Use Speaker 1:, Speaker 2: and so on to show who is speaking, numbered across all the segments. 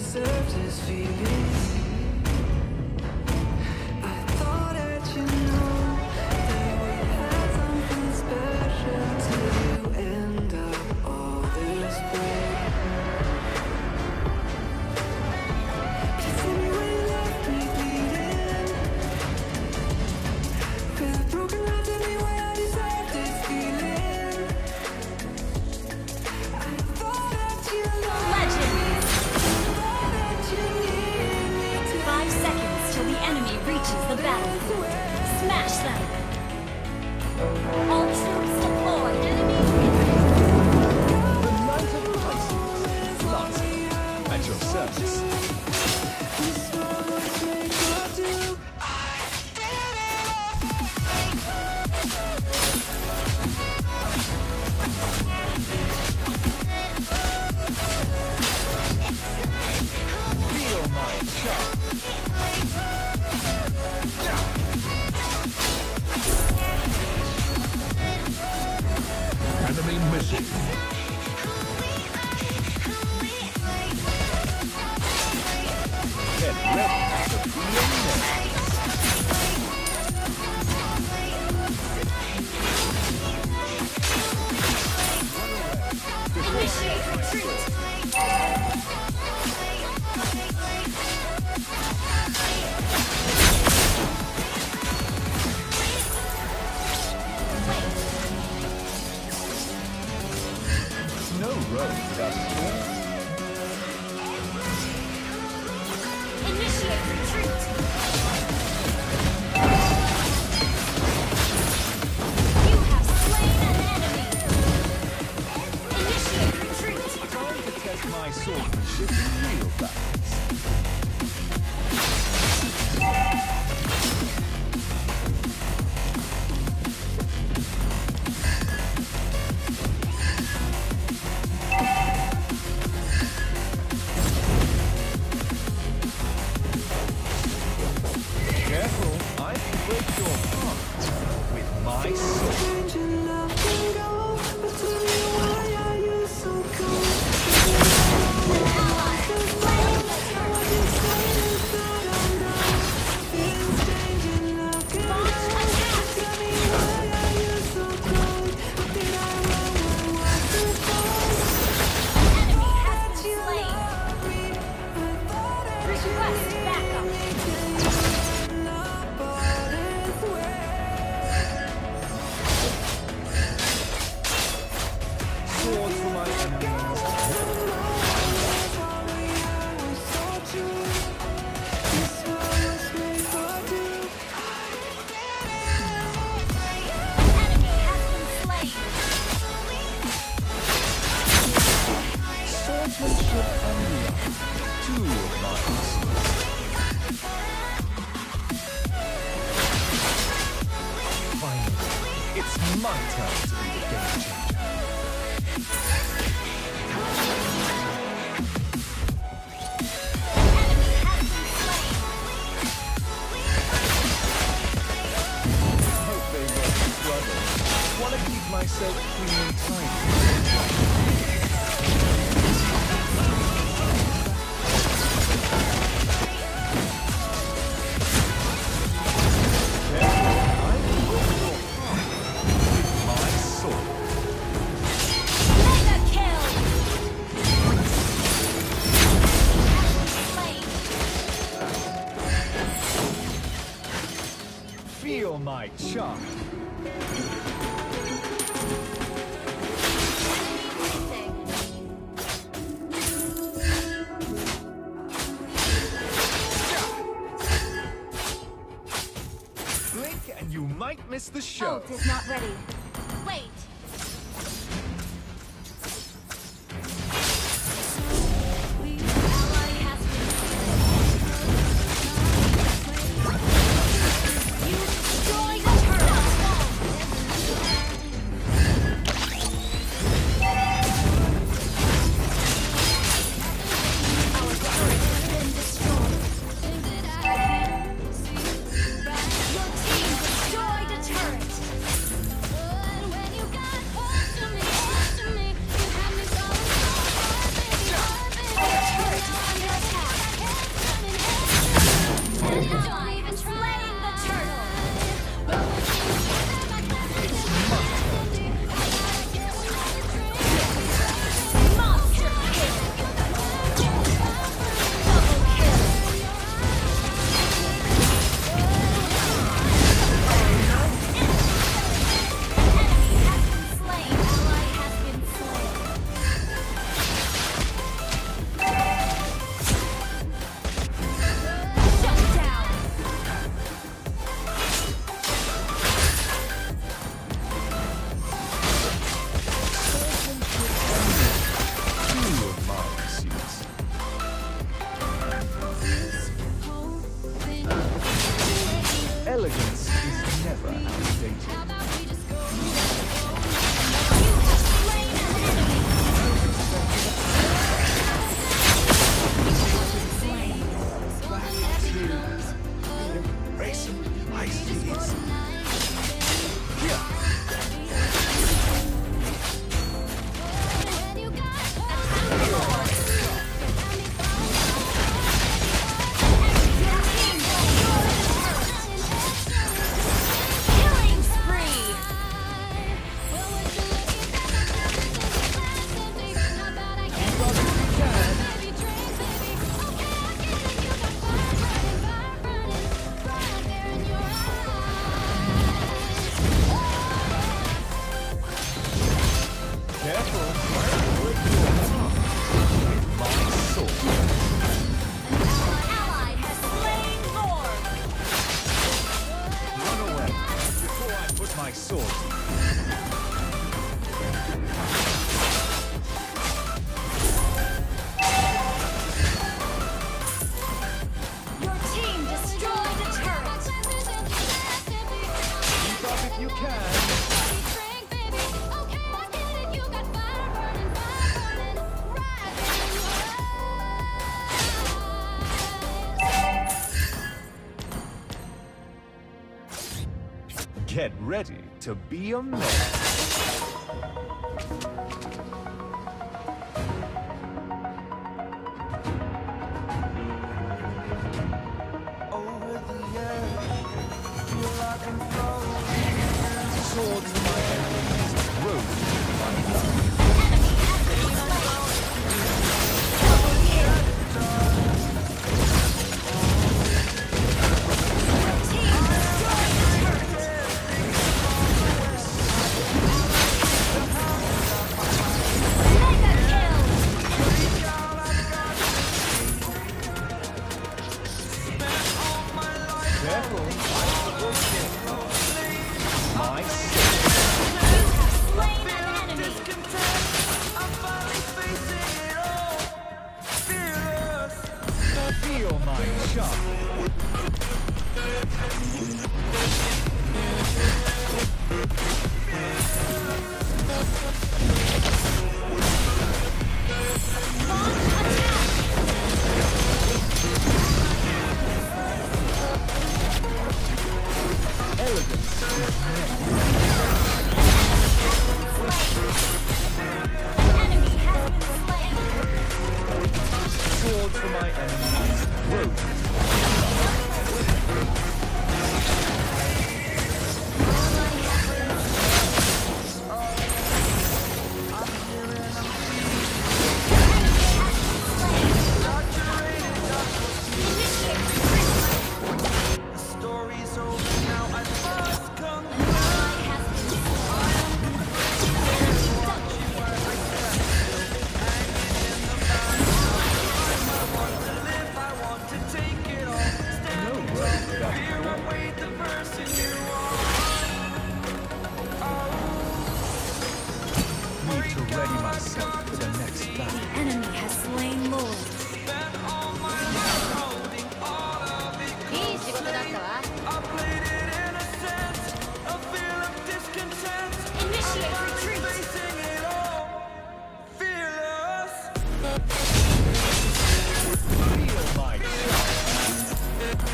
Speaker 1: deserved this feeling. I thought that you know that we had something special till you end up all this way. Kissing me when you left me bleeding. With broken hearts anyway, I deserve this feeling. I thought that you loved
Speaker 2: Legend!
Speaker 1: thought that you needed me to
Speaker 2: 5 seconds till the enemy reaches the battlefield. Smash them! All troops deployed. Enemy
Speaker 3: The Knight of Pisces, Lancer, at your service. Feel my charm.
Speaker 4: Enemy missing.
Speaker 3: Get ready to be amazed.
Speaker 2: initiate retreat.
Speaker 3: No road without a sword.
Speaker 2: Initiate retreat. You have slain an enemy. Initiate retreat.
Speaker 3: Time to test my swordsmanship in real battles. Careful, I can break your heart with my sword.
Speaker 1: changing love can go, but tell me why are you so cold?
Speaker 2: An ally has slain the turret.
Speaker 1: Feelings changing love can
Speaker 2: Launch
Speaker 1: go.
Speaker 2: attack.
Speaker 1: Tell me why are you so cold? What did I wrong? What was the fault?
Speaker 2: An enemy has been slain.
Speaker 1: Me, I thought I
Speaker 2: Request backup.
Speaker 1: not all this way.
Speaker 3: Sword for my enemies.
Speaker 2: Enemy has been slain.
Speaker 3: Swordsmanship and love. Two of my Finally, it's my turn to be the game changer.
Speaker 2: Enemy has been slain.
Speaker 3: Hope they won't struggle. Wanna keep myself clean and tidy. I can break your heart with my sword.
Speaker 2: Mega kill. Slain.
Speaker 3: Feel my charm. Blink and you might miss the show.
Speaker 2: Ult is not ready. Wait. Ally has been. You destroyed the turret. Our turret has been destroyed. Your team destroyed a turret.
Speaker 3: Careful, I'll break your heart with my sword.
Speaker 2: Ally has slain Lord.
Speaker 3: Run away before I put my sword to you.
Speaker 2: Your team destroyed a turret.
Speaker 3: Keep up if you can. Get ready to be amazed. Sword to my enemies, road to my love. Careful, my
Speaker 2: Slain an enemy.
Speaker 3: feel my charm. Elegance is
Speaker 2: Enemy has been slain.
Speaker 3: sword for my enemies, road. No worries about need to ready myself for the next battle.
Speaker 2: The enemy has slain Lord.
Speaker 5: いい仕事だったわ。
Speaker 2: Initiate retreat.
Speaker 3: Feel my charm.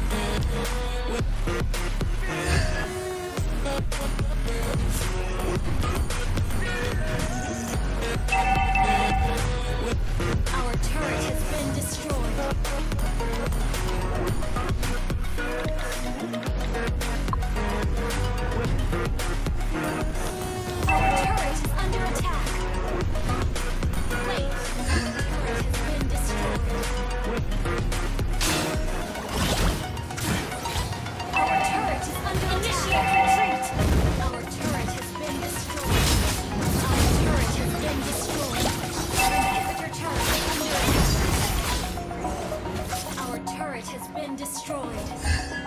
Speaker 2: Our turret has been destroyed. Our turret is under attack. Wait, our turret has been destroyed. Our turret is under initiate retreat. Our turret has been destroyed. Our turret has been destroyed. Our inhibitor turret is under attack. Our turret has been destroyed.